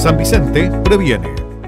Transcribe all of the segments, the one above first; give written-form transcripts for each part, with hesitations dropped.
San Vicente previene.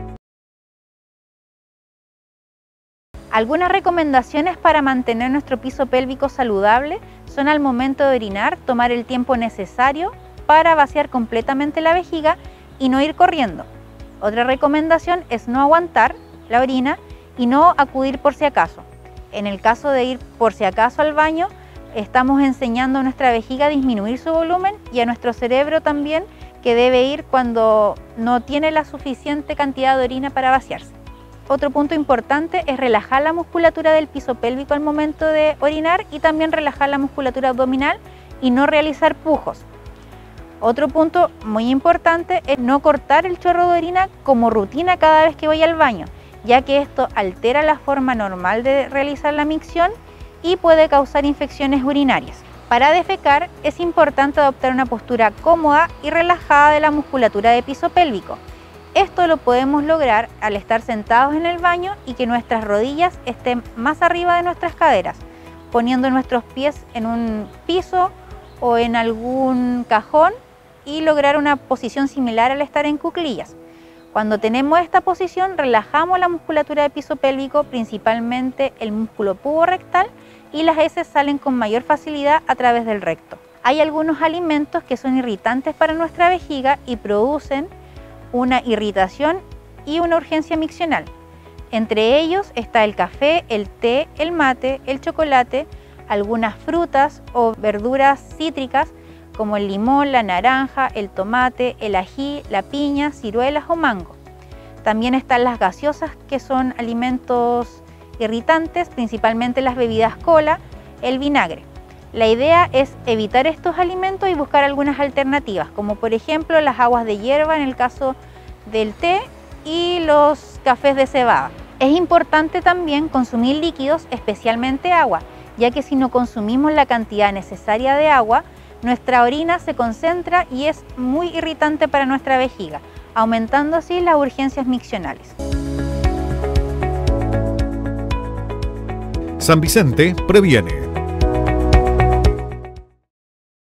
Algunas recomendaciones para mantener nuestro piso pélvico saludable son al momento de orinar tomar el tiempo necesario para vaciar completamente la vejiga y no ir corriendo. Otra recomendación es no aguantar la orina y no acudir por si acaso. En el caso de ir por si acaso al baño, estamos enseñando a nuestra vejiga a disminuir su volumen y a nuestro cerebro también, que debe ir cuando no tiene la suficiente cantidad de orina para vaciarse. Otro punto importante es relajar la musculatura del piso pélvico al momento de orinar y también relajar la musculatura abdominal y no realizar pujos. Otro punto muy importante es no cortar el chorro de orina como rutina cada vez que voy al baño, ya que esto altera la forma normal de realizar la micción y puede causar infecciones urinarias. Para defecar es importante adoptar una postura cómoda y relajada de la musculatura de piso pélvico. Esto lo podemos lograr al estar sentados en el baño y que nuestras rodillas estén más arriba de nuestras caderas, poniendo nuestros pies en un piso o en algún cajón y lograr una posición similar al estar en cuclillas. Cuando tenemos esta posición, relajamos la musculatura de piso pélvico, principalmente el músculo puborectal, y las heces salen con mayor facilidad a través del recto. Hay algunos alimentos que son irritantes para nuestra vejiga y producen una irritación y una urgencia miccional. Entre ellos está el café, el té, el mate, el chocolate, algunas frutas o verduras cítricas como el limón, la naranja, el tomate, el ají, la piña, ciruelas o mango. También están las gaseosas, que son alimentos irritantes, principalmente las bebidas cola, el vinagre. La idea es evitar estos alimentos y buscar algunas alternativas, como por ejemplo las aguas de hierba en el caso del té y los cafés de cebada. Es importante también consumir líquidos, especialmente agua, ya que si no consumimos la cantidad necesaria de agua, nuestra orina se concentra y es muy irritante para nuestra vejiga, aumentando así las urgencias miccionales. San Vicente previene.